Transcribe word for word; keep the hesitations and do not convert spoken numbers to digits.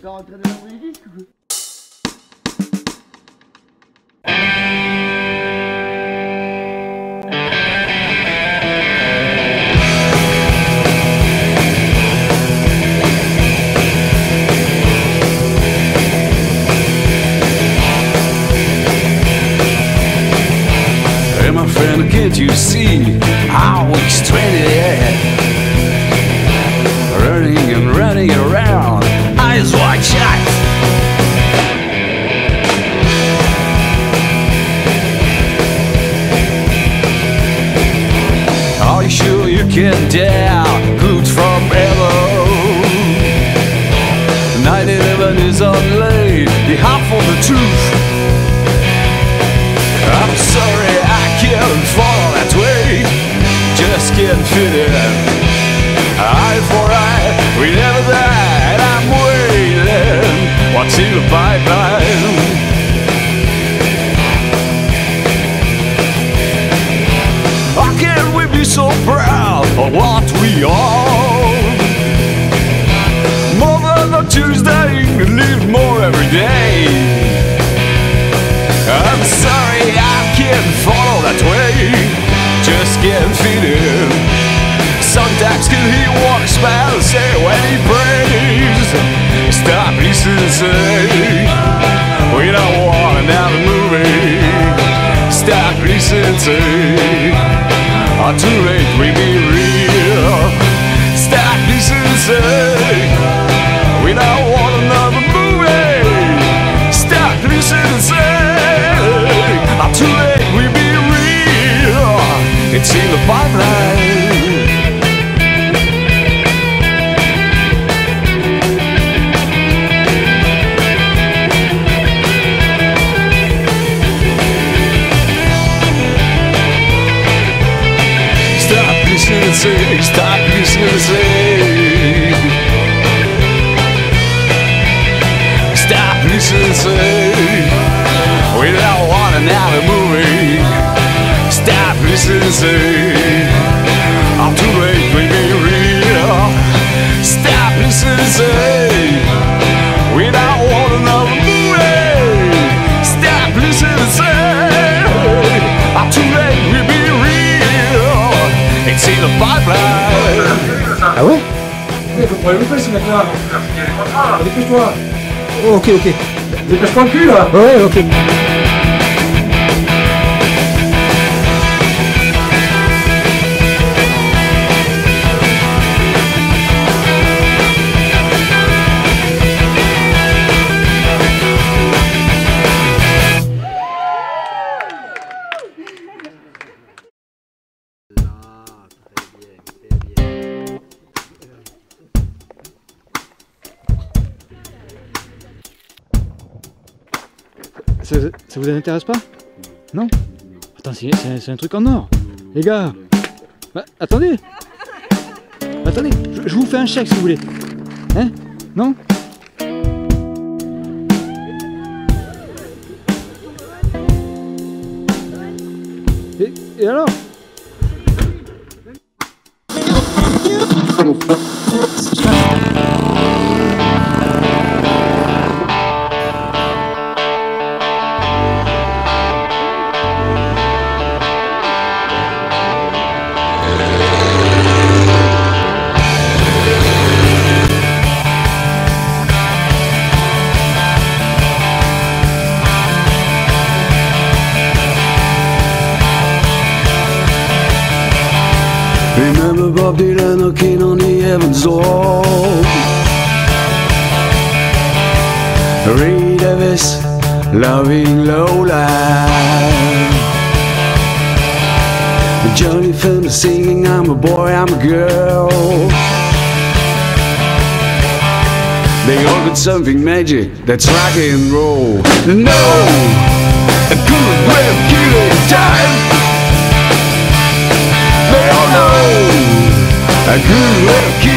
faire rentrer de l'ombre du disque ou quoi? Hey my friend, can't you see how we stranded it? Running and running around, eyes wide shut. Are you sure you can tell who's from ever? ninety-eleven is only the half of the truth. I'm sorry I can't follow that way, just can't fit in. Eye for eye, we never die, and I'm waiting, watching the pipeline. How can we be so proud of what we are? More than a Tuesday, and live more every day. I'm sorry I can't follow that way, just can't fit in. Sometimes can hear what a smile say when he prays. Stop listening to say we don't want another movie. Stop listening to say or too late we be real. Stop listening to say we don't want another movie. Stop listening to say or too late we be real. It's in the pipeline. Say, stop listening to say. Stop listening to say we don't want another movie. Stop listening to say I'm too late, we be real. Stop listening to say we don't want another movie. Stop listening to say I'm too late, we be real. It's in the pipeline. Ah ouais? Il faut prendre le loupé ce mec-là. Il y a des contrats là. Dépêche-toi. Oh, ok, ok. Dépêche-toi le cul là. Ouais, ok. Ça, ça vous intéresse pas? Non? Attends, c'est un truc en or. Les gars, bah, attendez. Attendez, je, je vous fais un chèque si vous voulez. Hein? Non? Et, et alors? Remember Bob Dylan knocking on the heaven's door. Ray Davis loving Lola. Johnny Fender singing I'm a boy, I'm a girl. They all got something magic that's rock and roll. No, a good way of killing time. They all know a good way of killing